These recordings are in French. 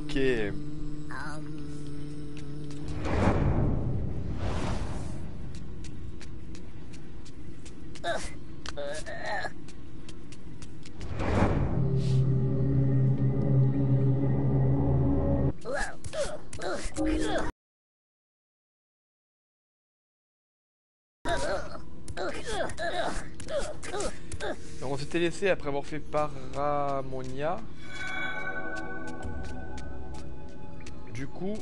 Ok. Donc on s'était laissé après avoir fait Paramonia. Du coup,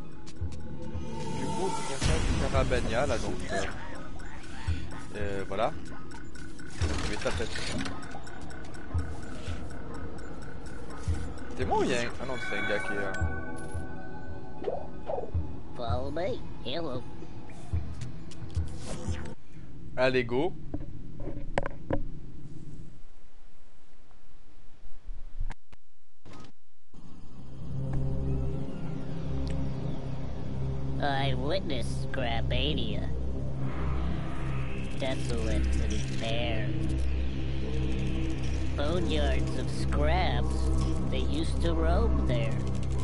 on fait Parabania là donc. Voilà. Je vais taper. C'est moi ou il y a un... Ah non, c'est un gars qui est... Follow me. Hello. Allez, go. I witnessed Scrapania. Desolate and bare. Boneyards of scraps. They used to roam there.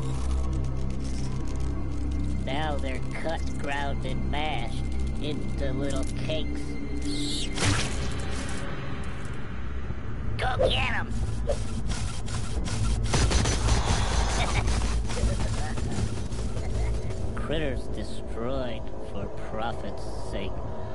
Now they're cut, ground, and mashed into little cakes. Go get 'em! Critters destroyed for profit's sake.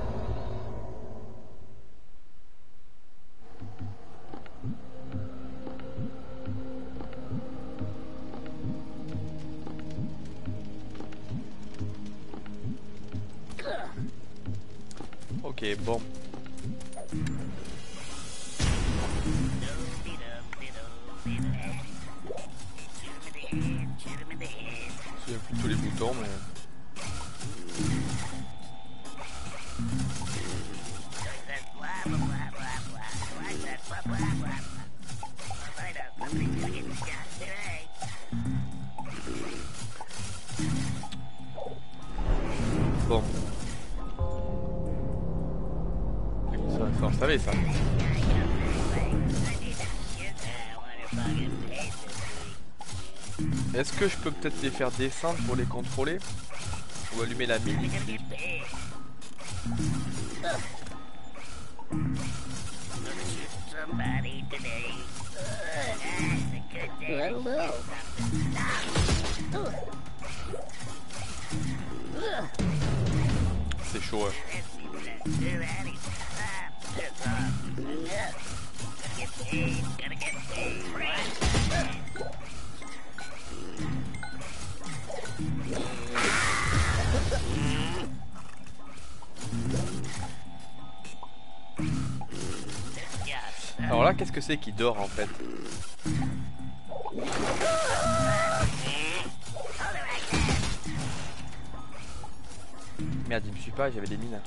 Ok, bon. Il y a plus tous les boutons, mais... Bon. Ça, on savait ça. Est-ce que je peux peut-être les faire descendre pour les contrôler? Ou allumer la mine? C'est chaud. Alors là, qu'est-ce que c'est qui dort en fait? Merde, il me suit pas, j'avais des mines.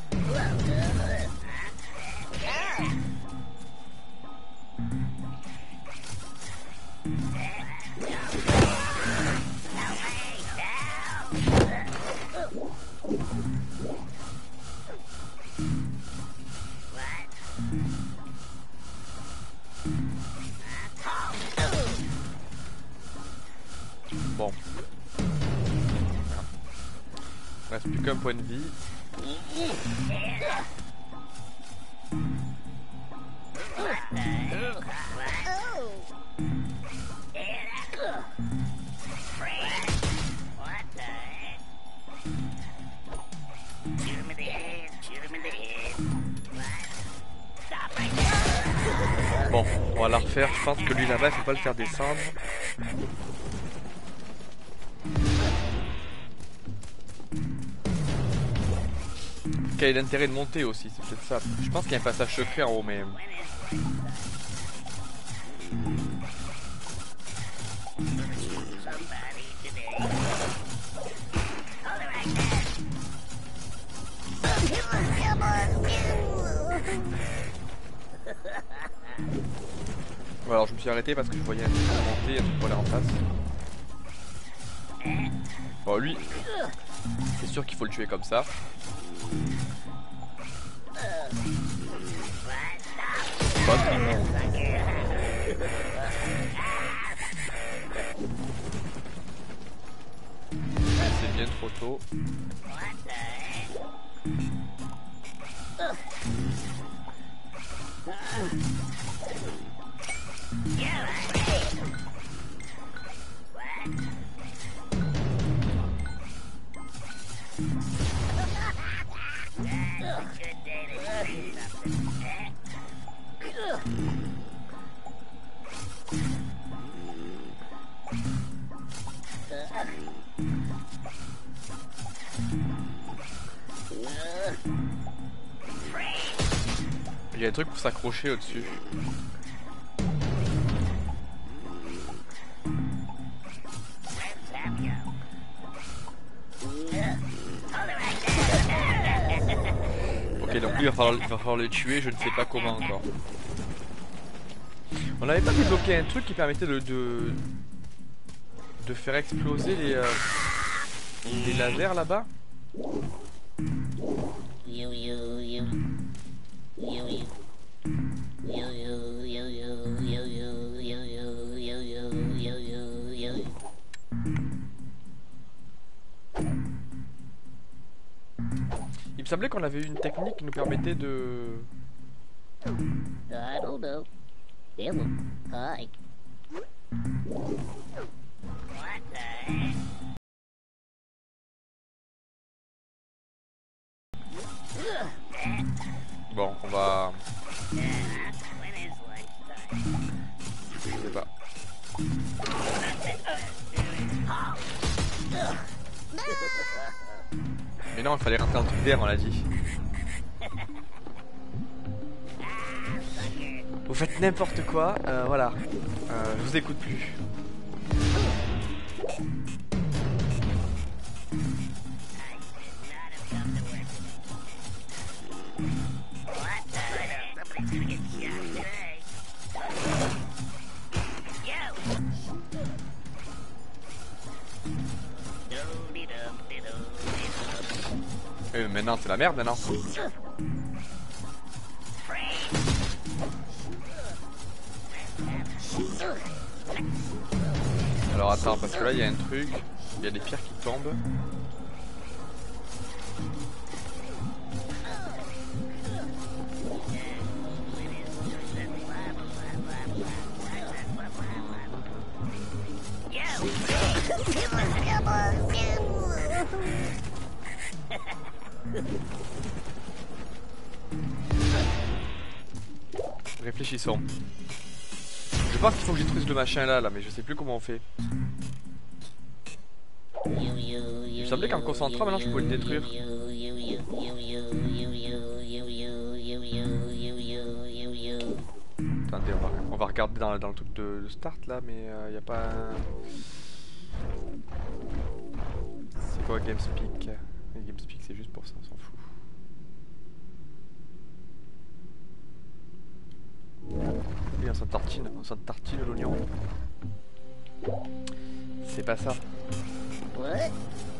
Bon. Il reste plus qu'un point de vie. Bon, on va la refaire. Je pense que lui là-bas, il faut pas le faire descendre. Quel est l'intérêt de monter aussi? C'est peut-être ça. Je pense qu'il y a un passage secret en haut, mais... Bon, alors je me suis arrêté parce que je voyais un truc monter, un truc pour aller en face. Bon, lui, c'est sûr qu'il faut le tuer comme ça. saut. Il y a des trucs pour s'accrocher au-dessus. Ok, donc lui il va falloir le tuer, je ne sais pas comment encore. On n'avait pas débloqué un truc qui permettait de faire exploser les lasers là-bas? Il me semblait qu'on avait une technique qui nous permettait de... I don't know. Hello. Hi. What the heck? Bon, on va... When is lunchtime? Je sais pas. Mais non, il fallait rentrer dans le truc d'air, on l'a dit. Vous faites n'importe quoi, voilà. Je vous écoute plus. Maintenant c'est la merde maintenant. Alors attends, parce que là il y a un truc, il y a des pierres qui tombent. Réfléchissons. Je pense qu'il faut que je détruise le machin là, mais je sais plus comment on fait. Il me semblait qu'en concentrant maintenant je pouvais le détruire. Attendez, on va regarder dans le truc de start là, mais il n'y a pas un... C'est quoi GameSpeak? GameSpeak c'est juste pour ça, on s'en fout. Oui, on s'en tartine l'oignon. C'est pas ça. What?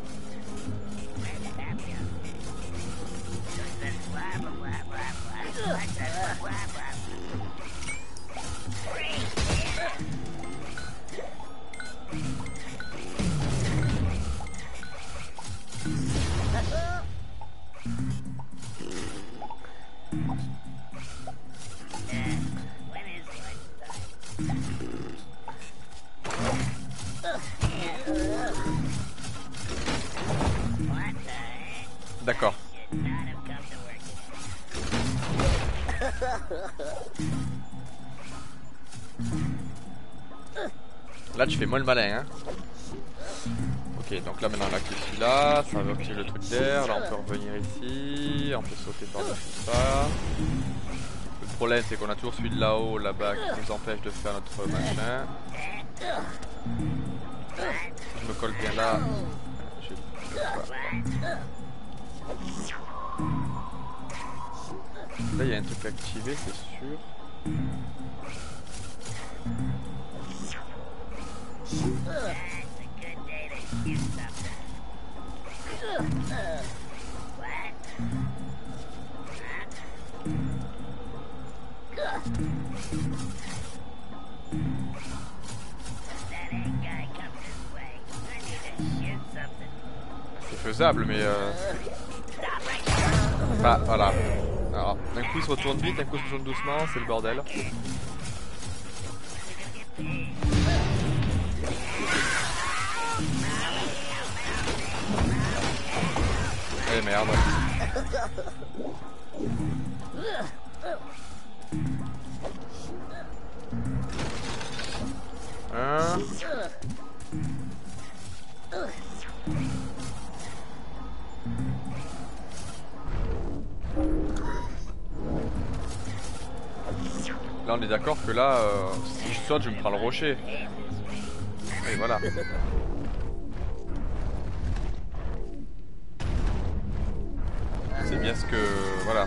D'accord. Là tu fais moins le malin hein. Ok, donc là maintenant on active celui-là, ça va activer le truc d'air, là on peut revenir ici, on peut sauter par-dessus ça. Le problème c'est qu'on a toujours celui de là-haut, là-bas, qui nous empêche de faire notre machin. Si je me colle bien là, je... Là il y a un truc à activer, c'est sûr. C'est faisable, mais bah voilà. Alors, d'un coup il se retourne vite, d'un coup il se retourne doucement, c'est le bordel. Eh merde. Hein? Là on est d'accord que là, si je saute je me prends le rocher. Et voilà. C'est bien ce que... voilà.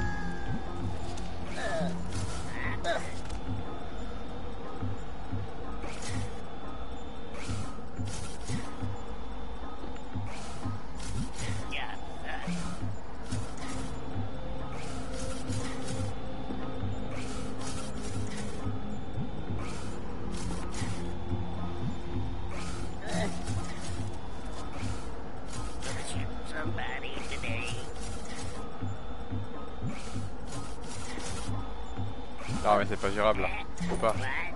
Ah mais c'est pas gérable là, faut pas.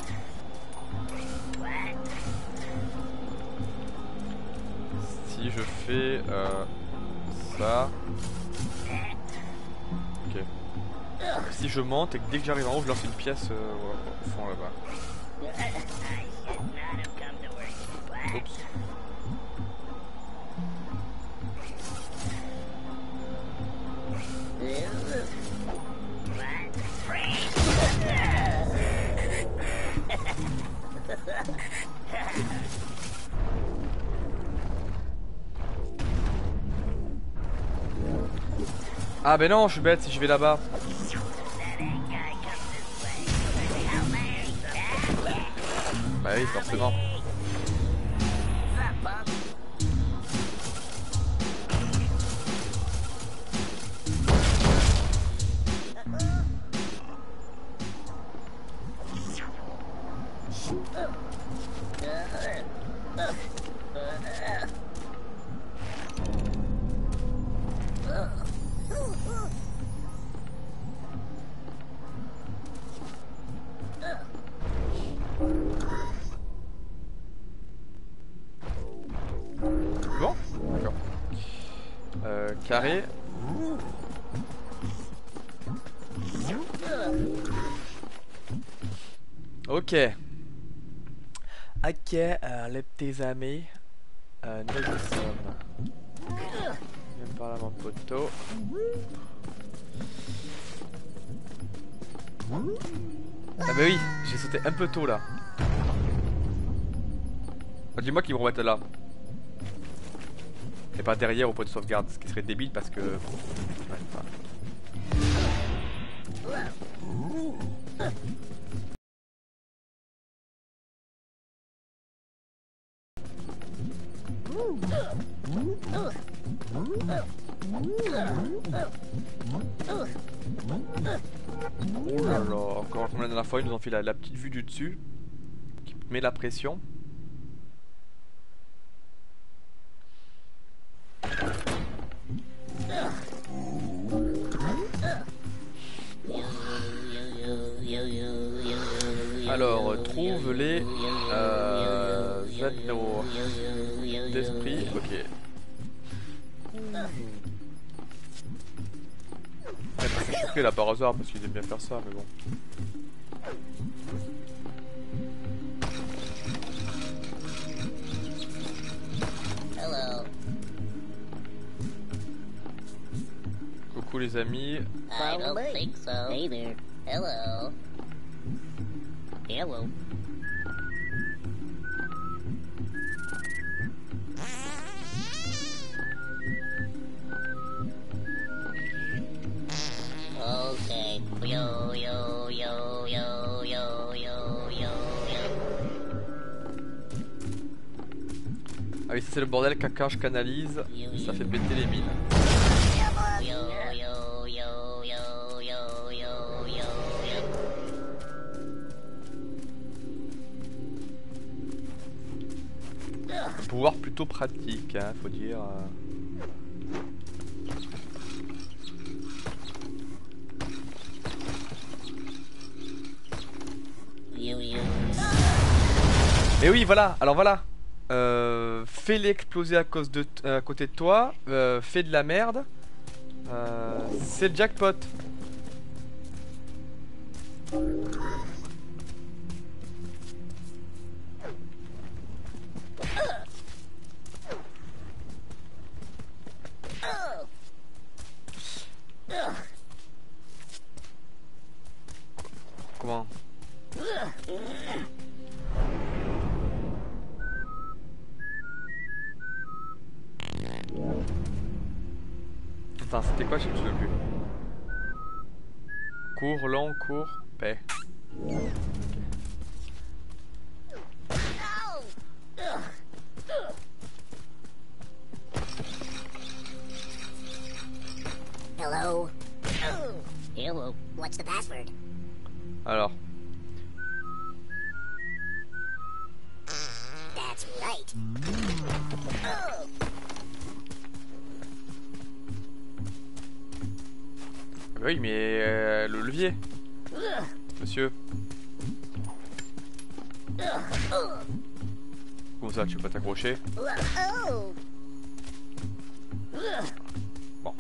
Si je fais ça... Ok. Si je monte et que dès que j'arrive en haut je lance une pièce au fond là-bas. Oups. Ah ben non, je suis bête si je vais là-bas. Bah oui, forcément. Bon, d'accord. Carré. Ok. Ok, les petits amis. Nous sommes. Viens par là mon poteau. Ah bah oui, j'ai sauté un peu tôt là. Dis-moi qu'ils me remettent là. Et pas derrière au point de sauvegarde, ce qui serait débile parce que... Ouais, enfin... Oh là là, encore comme la dernière fois, ils nous ont fait la petite vue du dessus qui met la pression. Alors, trouve les anneaux d'esprit. Ok. C'est surpris là par hasard parce qu'ils aiment bien faire ça, mais bon. Hello. Coucou les amis. I don't think so. Hey there. Hello. Hello. Okay. Yo yo yo yo yo yo yo yo. Ah oui, ça c'est le bordel quand je canalise, ça fait péter les mines. Yo yo yo yo yo yo yo yo. Pouvoir plutôt pratique, hein, faut dire. Et oui, voilà, alors voilà. Fais-les exploser à côté de toi. Fais de la merde. C'est le jackpot. Comment? Attends, c'était quoi? Je me souviens plus. Cours, long, cours, paix. Hello. Hello. What's the password? Alors. That's right. Oui, mais le levier. Monsieur. Comment ça, tu peux pas t'accrocher? Bon.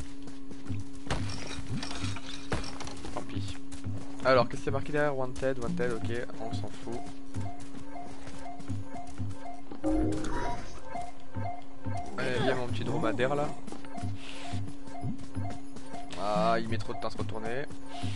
Tant pis. Alors, qu'est-ce qui est marqué derrière? Wanted, wanted, ok, on s'en fout. Allez, viens mon petit dromadaire là. Ah, il met trop de temps à se retourner.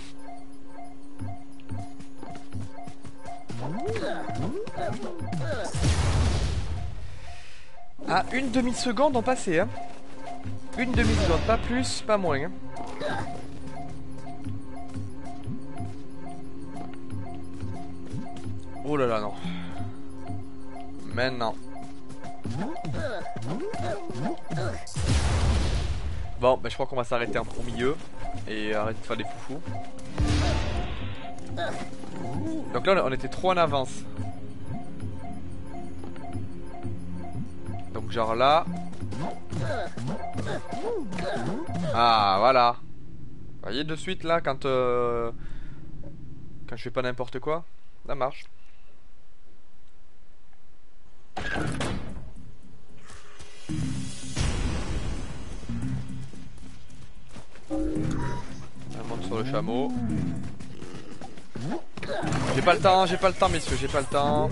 Ah, une demi-seconde en passé, hein. Une demi-seconde, pas plus, pas moins. Hein. Oh là là, non. Maintenant. Bon, bah je crois qu'on va s'arrêter un peu au milieu et arrêter de faire des foufous. Donc là, on était trop en avance. Donc genre là. Ah, voilà. Vous voyez de suite là, quand je fais pas n'importe quoi, ça marche. On monte sur le chameau. J'ai pas le temps messieurs, j'ai pas le temps.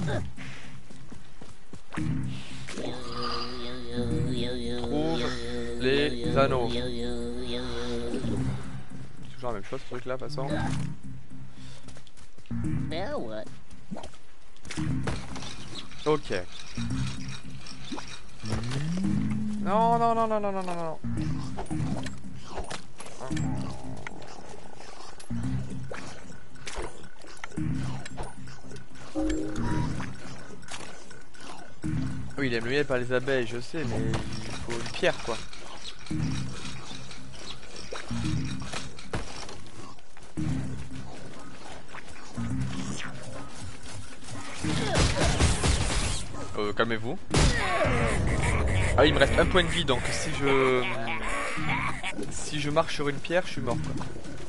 Trouve les anneaux. C'est toujours la même chose ce truc là de toute façon. Ok. Non, non, non, non, non, non, non, non. Oui, il aime le miel par les abeilles, je sais, mais il faut une pierre, quoi. Calmez-vous. Ah, il me reste un point de vie, donc si je marche sur une pierre, je suis mort, quoi.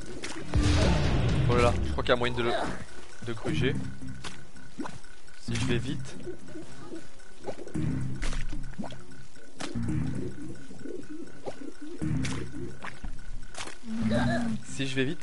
Oh là là, je crois qu'il y a moyen de gruger. Si je vais vite. Si je vais vite.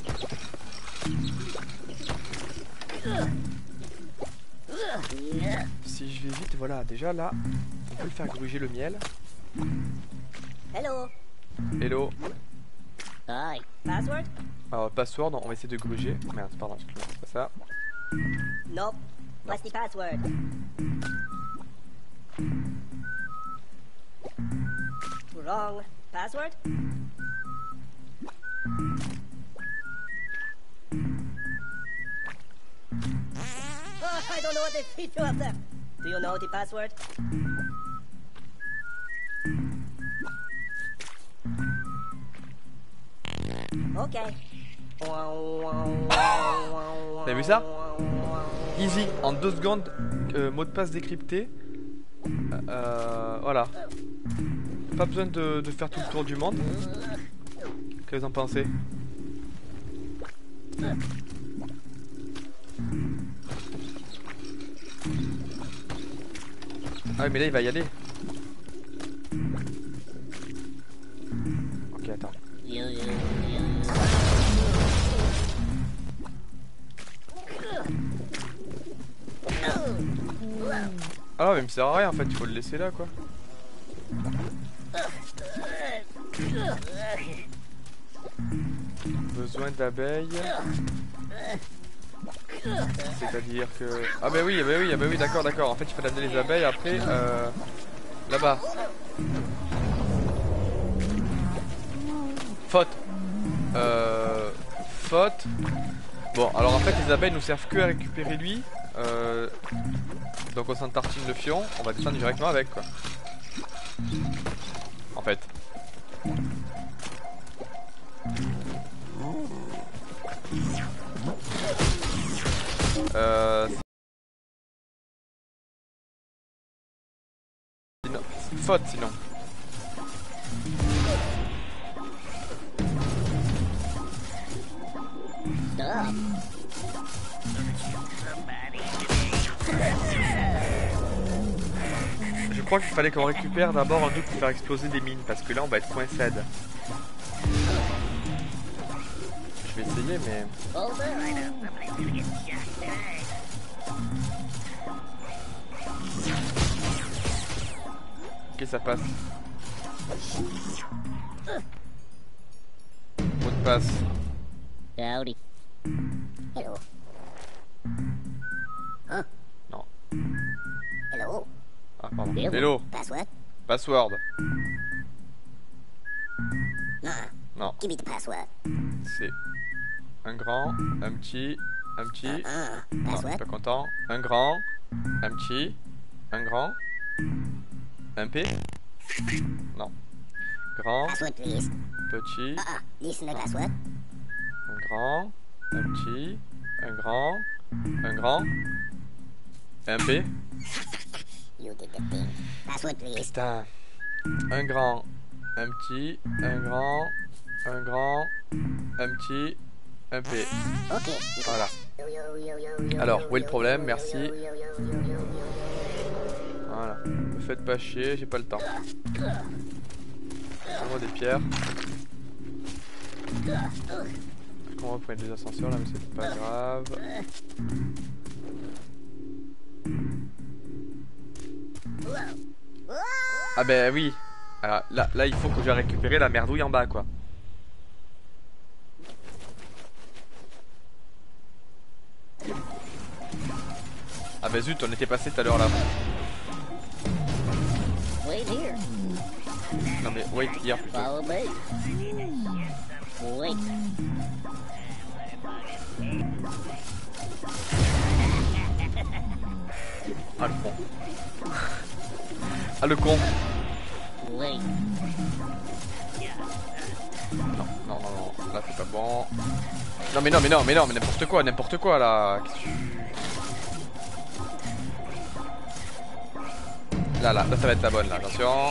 Si je vais vite, voilà, déjà là, on peut le faire gruger le miel. Hello. Hello. Hi. Password? Alors, password, on va essayer de gruger. Merde, pardon, excuse-moi, c'est pas ça. Nope. What's the password? Wrong. Password? Oh, I don't know what they feed you up there. Do you know the password? Okay. T'as vu ça? Easy, en 2 secondes, mot de passe décrypté. Voilà. Pas besoin de faire tout le tour du monde. Qu'est-ce que vous en pensez? Ah mais là il va y aller. Ok attends. Ah mais il me sert à rien en fait, il faut le laisser là quoi. Besoin d'abeilles. C'est-à-dire que... Ah bah oui, d'accord. En fait il faut amener les abeilles après là-bas. Faute. Faute. Bon alors en fait les abeilles nous servent que à récupérer lui. Donc on s'en tartine le fion, on va descendre directement avec quoi. En fait. Sinon, faute sinon. Je crois qu'il fallait qu'on récupère d'abord un truc pour faire exploser des mines parce que là on va être coincé. Je vais essayer mais... Ok ça passe. Mot de passe. Howdy. Hello. Huh? Non. Hello. Ah pardon. Hello. Hello. Password? Password. Non. Give me the password. C'est un grand, un petit, un petit. Non, je suis pas content. Un grand, un petit, un grand, un P. Non. Grand. Password, please. Petit. Listen to password. Un grand, un petit, un grand, un grand, un P. You did the thing. Password, please. Putain. Un grand, un petit, un grand, un grand, un petit, un P. Ok. Voilà. Alors, où est le problème? Merci. Voilà. Me faites pas chier, j'ai pas le temps. Donne-moi des pierres. On va prendre des ascenseurs là, mais c'est pas grave. Ah ben oui. Alors, là, il faut que j'ai récupéré la merdouille en bas quoi. Ah bah zut, on était passé tout à l'heure là. Wait here. Non mais wait here plutôt. Follow me. Wait. Ah le con. Ah le con. Wait. Non, là c'est pas bon. Non mais n'importe quoi là. Là ça va être la bonne là, attention.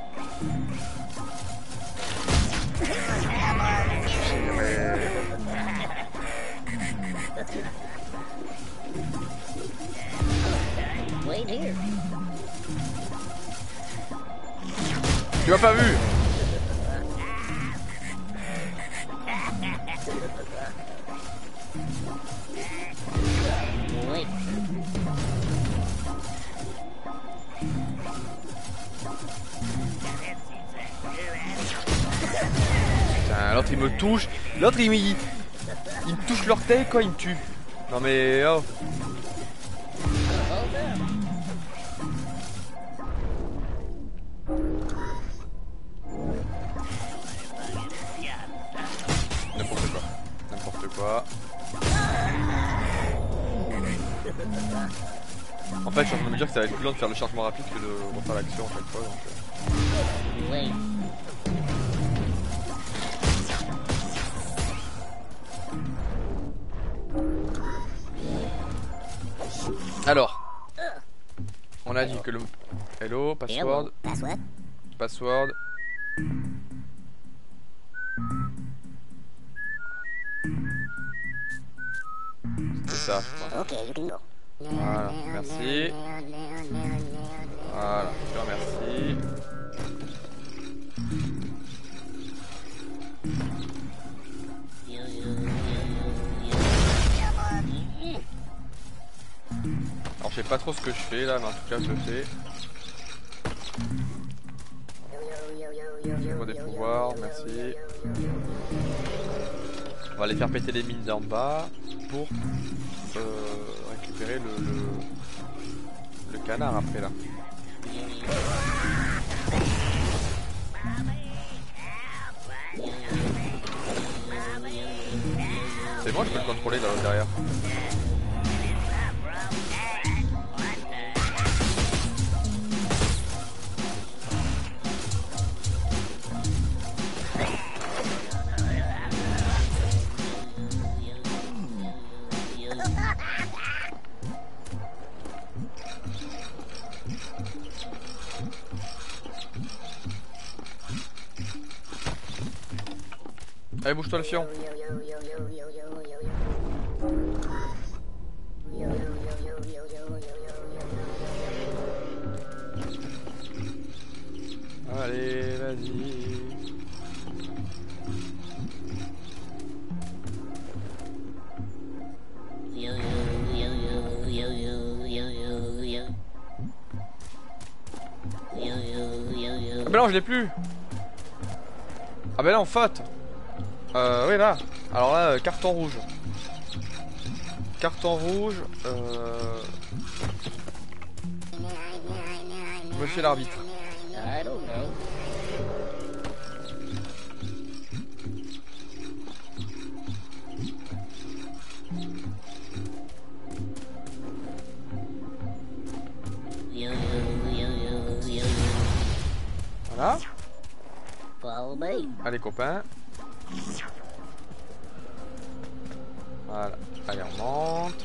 Wait here. Tu m'as pas vu. Wait. Putain, l'autre il me touche. L'autre il me touche l'orteil quoi, il me tue. Non mais oh. N'importe quoi. En fait, je suis en train de me dire que ça va être plus long de faire le chargement rapide que de refaire l'action à chaque fois. Donc, Wait. Alors, on a dit que le... Hello, password. Password. Password. C'est ça, je crois. Ok, you can go. Voilà, merci. Voilà, je te remercie. Alors je sais pas trop ce que je fais là, mais en tout cas je le fais. Je vois des pouvoirs, merci. On va aller faire péter les mines d'en bas pour récupérer le canard après là. C'est bon, je peux le contrôler là derrière. Allez, bouge-toi le fion. Allez, vas-y. Ah bah non, je l'ai plus. Ah bah là, on faute. Oui, là. Alors là, carton rouge. Carton rouge. Monsieur l'arbitre. I don't know. Voilà. Follow me. Allez, copains. Voilà. Allez, on monte.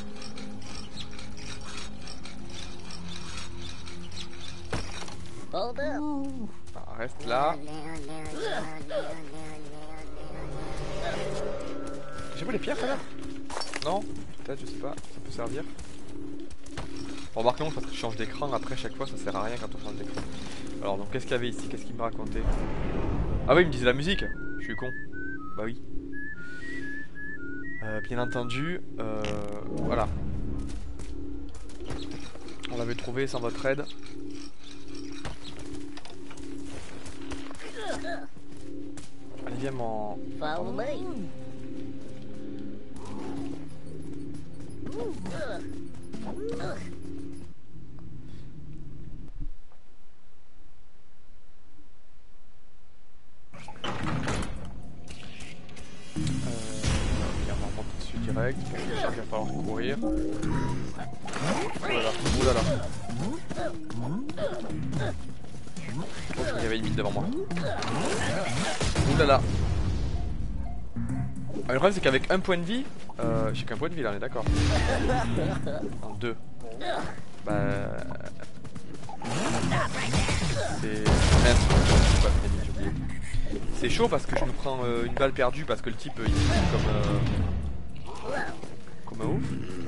Hold up. Ah, reste là. J'ai pas les pierres, ça là? Non? Peut-être, je sais pas. Ça peut servir. Remarque non, parce que tu changes d'écran après chaque fois, ça sert à rien quand on change d'écran. Alors, donc, qu'est-ce qu'il y avait ici? Qu'est-ce qu'il me racontait? Ah oui, il me disait la musique. Je suis con. Bah oui. Bien entendu, voilà. On l'avait trouvé sans votre aide. Allez, viens mon... Follow me. On va remonter dessus direct. Je sais qu'il va falloir courir. Oulala, oulala. Oh, il y avait une mine devant moi. Oulala. Ah, le problème c'est qu'avec un point de vie, j'ai qu'un point de vie là, on est d'accord. En deux. Bah... C'est... C'est chaud parce que je me prends une balle perdue parce que le type il tire comme un ouf.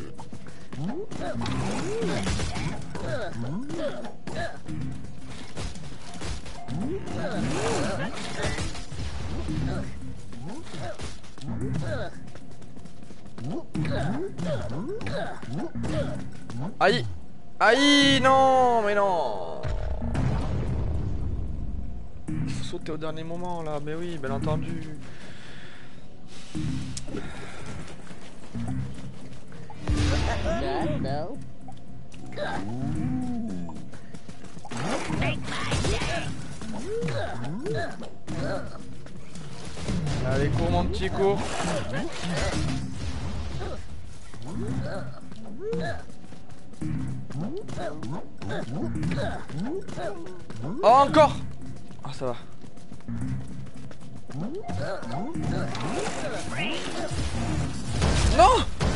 Aïe! Aïe! Non! Mais non! Il faut sauter au dernier moment là, mais oui, bien entendu. I don't know. Allez, cours mon petit cours. Oh, encore! Ah, ça va. Non!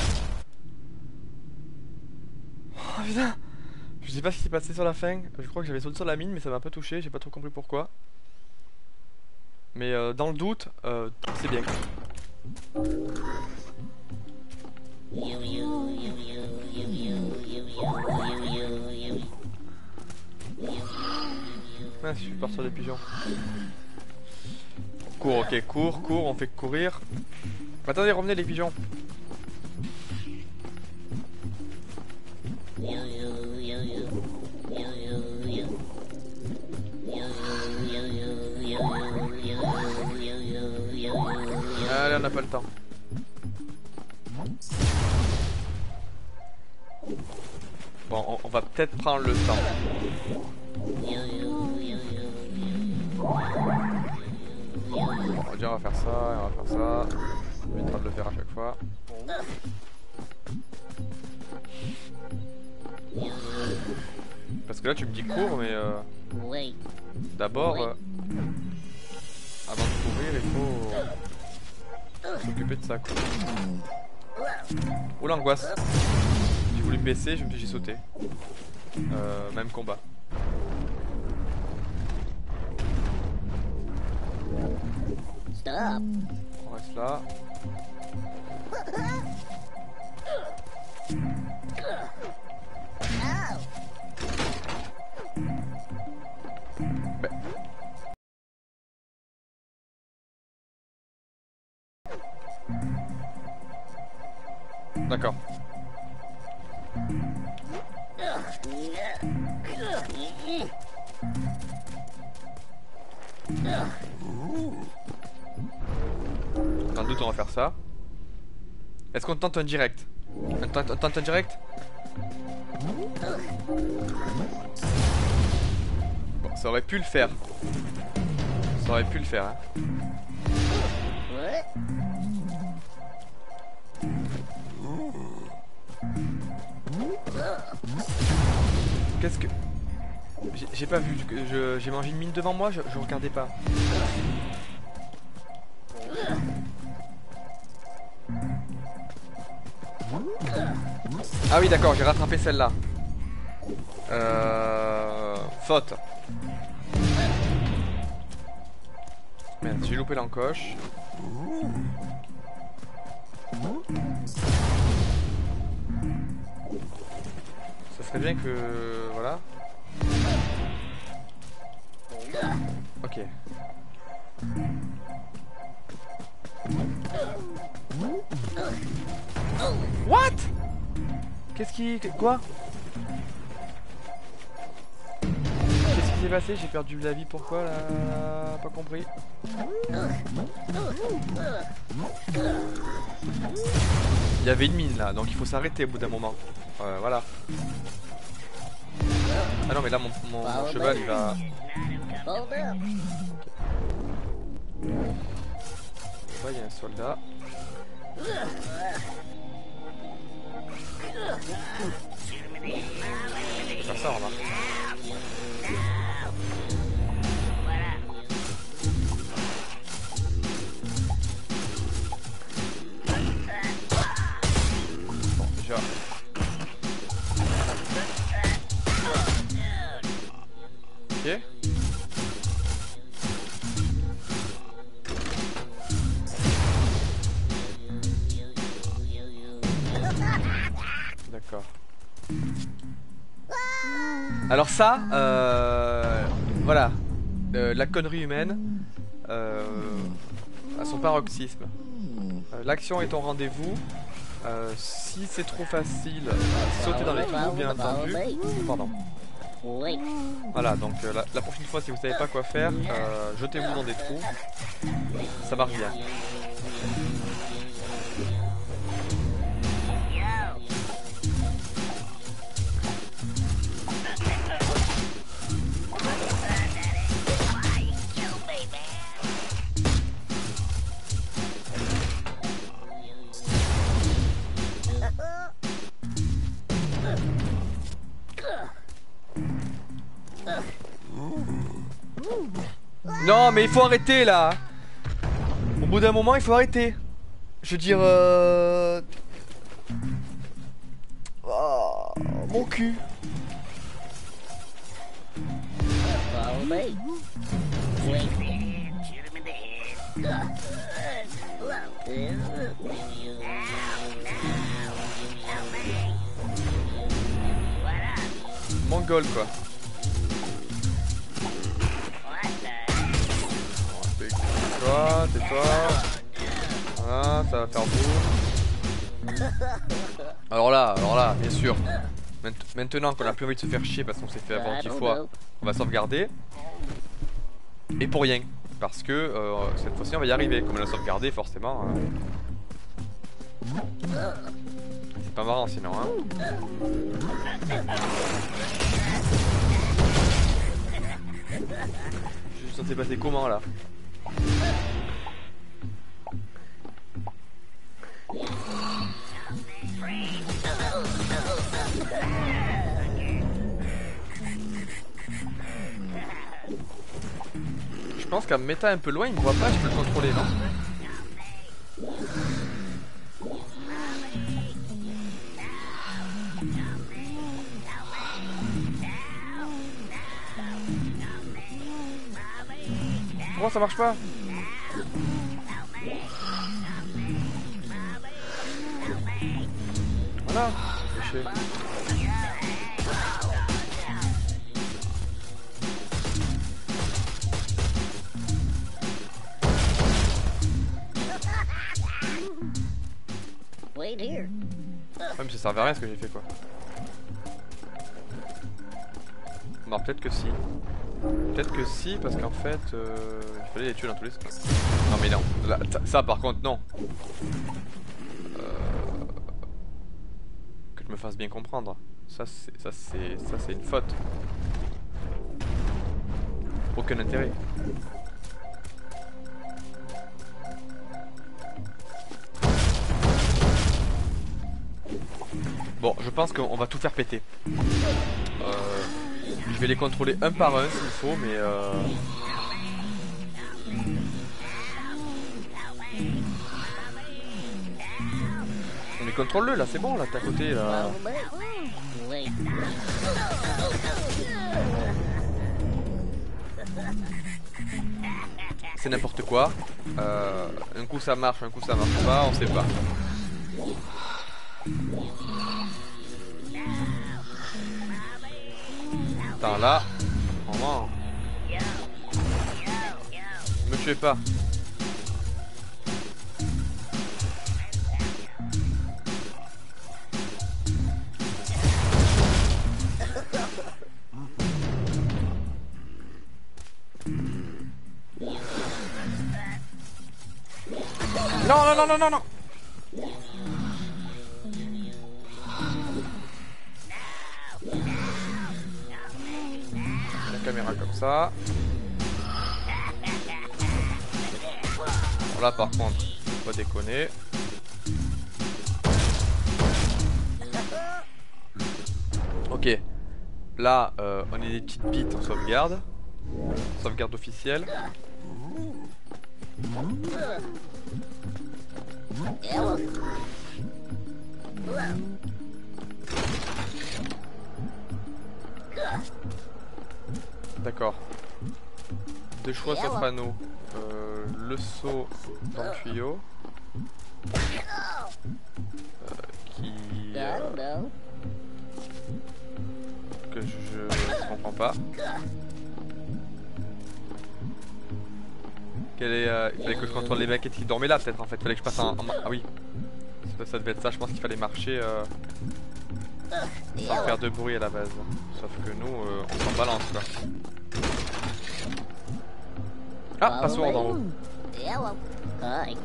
Oh putain! Je sais pas ce qui s'est passé sur la fin. Je crois que j'avais sauté sur la mine, mais ça m'a un peu touché. J'ai pas trop compris pourquoi. Mais dans le doute, c'est bien. il suffit de partir des pigeons. Cours, ok, cours, on fait courir. Attendez, revenez les pigeons. Allez, on n'a pas le temps. Bon, on va peut-être prendre le temps. On va dire on va faire ça, et on va faire ça. On évitera de le faire à chaque fois. Parce que là tu me dis cours, mais d'abord, avant de courir, il faut s'occuper de ça, quoi. Oh l'angoisse. J'ai voulu me baisser, j'ai sauté. Même combat. Stop. On reste là. Ben. D'accord. Sans doute on va faire ça. Est-ce qu'on tente un direct? On tente un direct? Bon, ça aurait pu le faire. Ça aurait pu le faire, hein. Qu'est-ce que... J'ai pas vu, j'ai mangé une mine devant moi, je regardais pas. Ah oui d'accord, j'ai rattrapé celle-là. Faute. Merde, j'ai loupé l'encoche. Ça serait bien que... Voilà. Ok. What? Qu'est-ce qui... Quoi? Qu'est-ce qui s'est passé? J'ai perdu la vie, pourquoi là? Pas compris. Il y avait une mine là, donc il faut s'arrêter au bout d'un moment. Voilà. Ah non mais là mon cheval il va... Ouais, il y a un soldat. Faire ça, remarque. Bon, déjà. Ok. D'accord. Alors ça, voilà, la connerie humaine à son paroxysme. L'action est au rendez-vous. Si c'est trop facile, sautez dans les trous, bien entendu. Pardon. Voilà, donc la prochaine fois, si vous savez pas quoi faire, jetez-vous dans des trous. Ça marche bien. Non mais il faut arrêter là. Au bout d'un moment il faut arrêter. Je veux dire oh, mon cul. Mongol quoi. tais-toi, tais-toi. Voilà, ça va faire beau. Alors là, bien sûr. Maintenant qu'on a plus envie de se faire chier parce qu'on s'est fait avoir 10 fois, on va sauvegarder. Et pour rien. Parce que cette fois-ci on va y arriver. Comme on a sauvegardé, forcément. C'est pas marrant sinon, hein. Je suis censé passer comment là? Je pense qu'en me mettant un peu loin, il me voit pas, je peux le contrôler, non? Pourquoi ça marche pas? Voilà, péché. Wait here. Ouais, mais ça servait à rien ce que j'ai fait quoi. Non, peut-être que si. Peut-être que si, parce qu'en fait, il fallait les tuer dans tous les sens. Non mais non, là, ça par contre non. Que je me fasse bien comprendre. Ça c'est une faute. Aucun intérêt. Bon, je pense qu'on va tout faire péter. Je vais les contrôler un par un s'il faut, mais mais contrôle-le là, c'est bon là, t'es à côté là. Wait. C'est n'importe quoi. Un coup ça marche, un coup ça marche pas, on sait pas. Attends là, vraiment. Me tuez pas. Non, non, non, non, non, non. La caméra comme ça. Bon, là par contre, faut pas déconner. Ok. Là, on est des petites bites en sauvegarde. Sauvegarde officielle. D'accord. Deux choix s'offrent à nous. Le seau dans le tuyau. Que je comprends pas. Il fallait que je contrôle les mecs qui dormaient là peut-être en fait. Il fallait que je passe en... Ah oui. Ça devait être ça, je pense qu'il fallait marcher sans faire de bruit à la base. Sauf que nous, on s'en balance quoi. Ah, password en haut. Hi.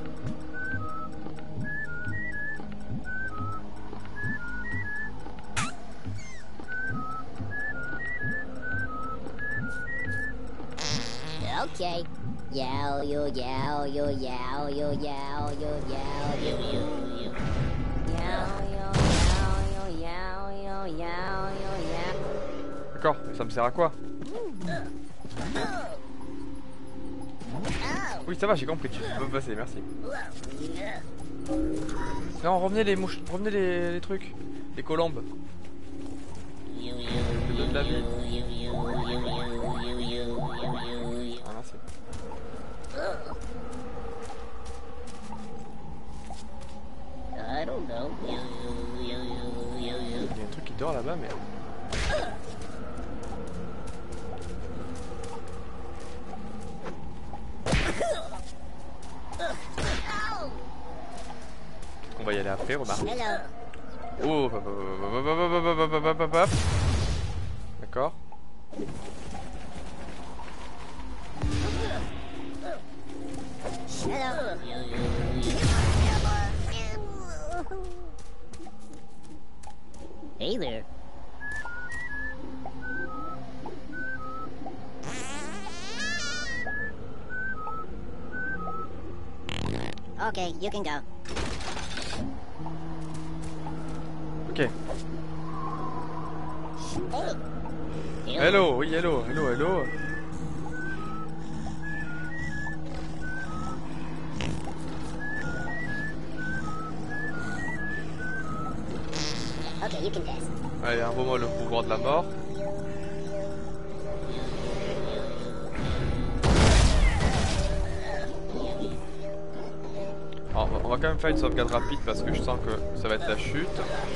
Okay. Yow yo yow yo yow yo yow yo yow yo yo yo. Yow yo yow yo yow yo yow yo yow. D'accord, ça me sert à quoi? Oui, ça va, j'ai compris, tu peux passer, merci. Non, revenez les mouches, revenez les trucs, les colombes. Je donne de la vie. Ah, merci. I don't know. Il y a un truc qui dort là-bas, mais... va y aller après, remarque. Hello. Oh, d'accord. Hey there. Okay, you can go. Ok. Hey. Hello, oui, hello, hello, hello. Okay, you can pass. Allez, envoie-moi le pouvoir de la mort. Alors, on va quand même faire une sauvegarde rapide parce que je sens que ça va être la chute.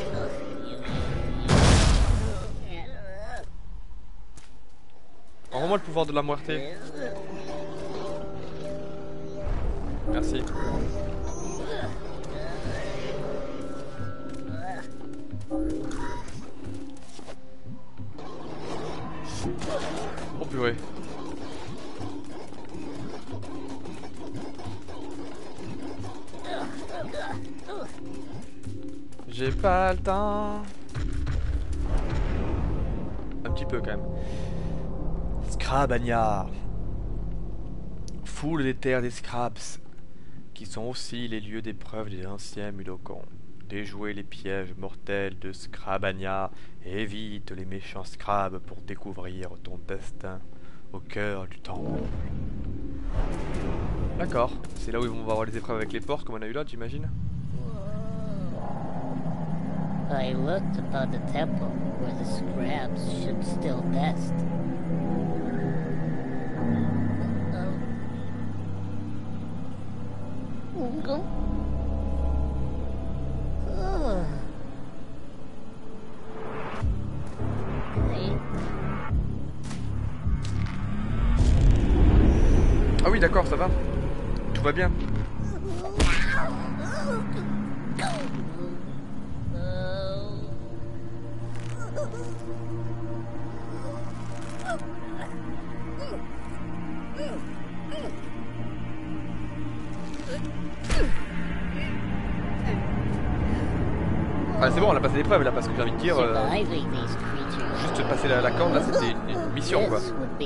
Envoie-moi le pouvoir de la muerte. Merci. Oh purée. J'ai pas le temps. Un petit peu quand même. Scrabania. Foule des terres des Scrabs, qui sont aussi les lieux d'épreuve des anciens Mudokons. Déjouer les pièges mortels de Scrabania et évite les méchants Scrabs pour découvrir ton destin au cœur du temple. D'accord, c'est là où ils vont avoir les épreuves avec les porcs comme on a eu là, j'imagine. I looked upon the temple where the Scrabs should still best. Ah oui, d'accord, ça va. Tout va bien. Ah, c'est bon, on a passé l'épreuve là parce que j'ai envie de dire. Juste passer la corde là, c'était une mission quoi.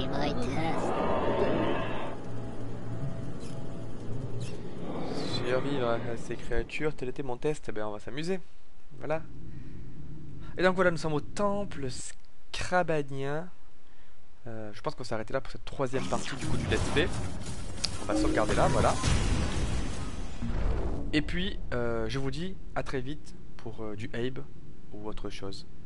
Survivre à ces créatures, tel était mon test, ben on va s'amuser. Voilà. Et donc voilà, nous sommes au temple Scrabanien. Je pense qu'on s'est arrêté là pour cette troisième partie du coup du let's play. On va sauvegarder là, voilà. Et puis, je vous dis à très vite pour du Abe ou autre chose.